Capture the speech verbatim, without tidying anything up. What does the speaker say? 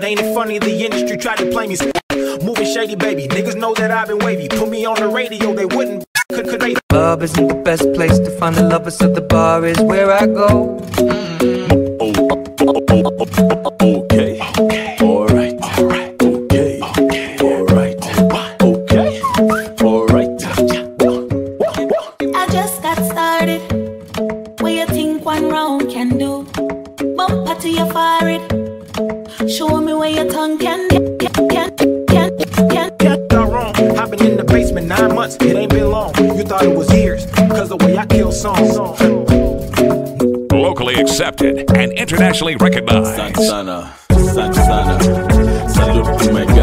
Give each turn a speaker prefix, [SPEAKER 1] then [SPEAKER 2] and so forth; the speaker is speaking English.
[SPEAKER 1] ain't it funny the industry tried to play me? Moving shady, baby. Niggas know that I've been wavy. Put me on the radio, they wouldn't. Could, could they?
[SPEAKER 2] Club isn't the best place to find the lovers, so the bar is where I go. Mm.
[SPEAKER 3] Oh, oh, oh, oh, oh, okay. Okay. All right. All right. Okay. Okay. All right. Okay. All right.
[SPEAKER 4] I just got started. What you think one round can do? Bumper to your forehead. Show me where your tongue can can can can can. can.
[SPEAKER 1] Not wrong. I've been in the basement nine months. It ain't been long. You thought it was years, cause the way I kill songs.
[SPEAKER 5] Locally accepted and internationally recognized.
[SPEAKER 3] Sansana, Sansana, salute to my